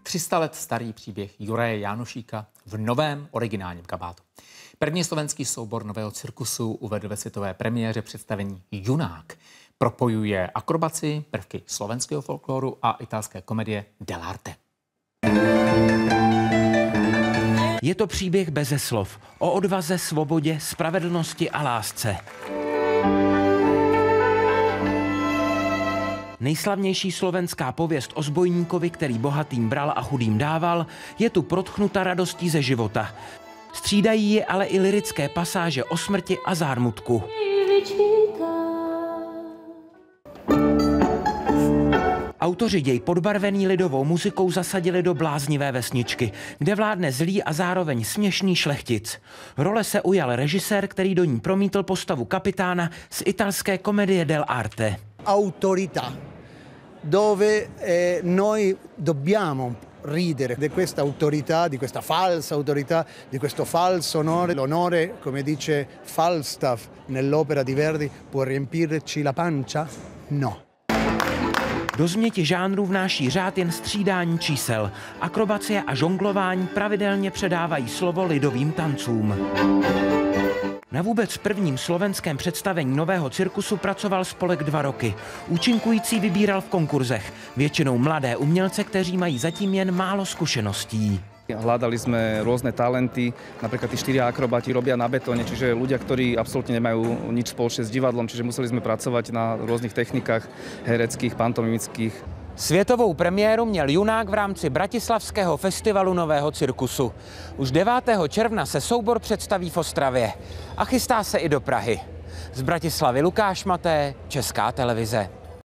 300 let starý příběh Juraje Jánošíka v novém originálním kabátu. První slovenský soubor nového cirkusu uvedl ve světové premiéře představení Younak. Propojuje akrobaci, prvky slovenského folkloru a italské komedie dell'arte. Je to příběh beze slov o odvaze, svobodě, spravedlnosti a lásce. Nejslavnější slovenská pověst o zbojníkovi, který bohatým bral a chudým dával, je tu protchnuta radostí ze života. Střídají je ale i lyrické pasáže o smrti a zármutku. Autoři děj podbarvený lidovou muzikou zasadili do bláznivé vesničky, kde vládne zlý a zároveň směšný šlechtic. Role se ujal režisér, který do ní promítl postavu kapitána z italské komedie dell'arte. Autorità, dove noi dobbiamo ridere di questa autorità, di questa falsa autorità, di questo falso onore. L'onore, come dice Falstaff nell'opera di Verdi, può riempirci la pancia? No. Do změti žánrů vnáší řád jen střídání čísel. Akrobacie a žonglování pravidelně předávají slovo lidovým tancům. Na vůbec prvním slovenském představení nového cirkusu pracoval spolek 2 roky. Účinkující vybíral v konkurzech, většinou mladé umělce, kteří mají zatím jen málo zkušeností. Hľadali sme rôzne talenty, napríklad tí 4 akrobati robia na betóne, čiže ľudia, ktorí absolútne nemajú nič spoločné s divadlom, čiže museli sme pracovať na rôznych technikách hereckých, pantomimických. Světovou premiéru měl Younak v rámci bratislavského festivalu nového cirkusu. Už 9. června se soubor představí v Ostravě a chystá se i do Prahy. Z Bratislavy Lukáš Maté, Česká televize.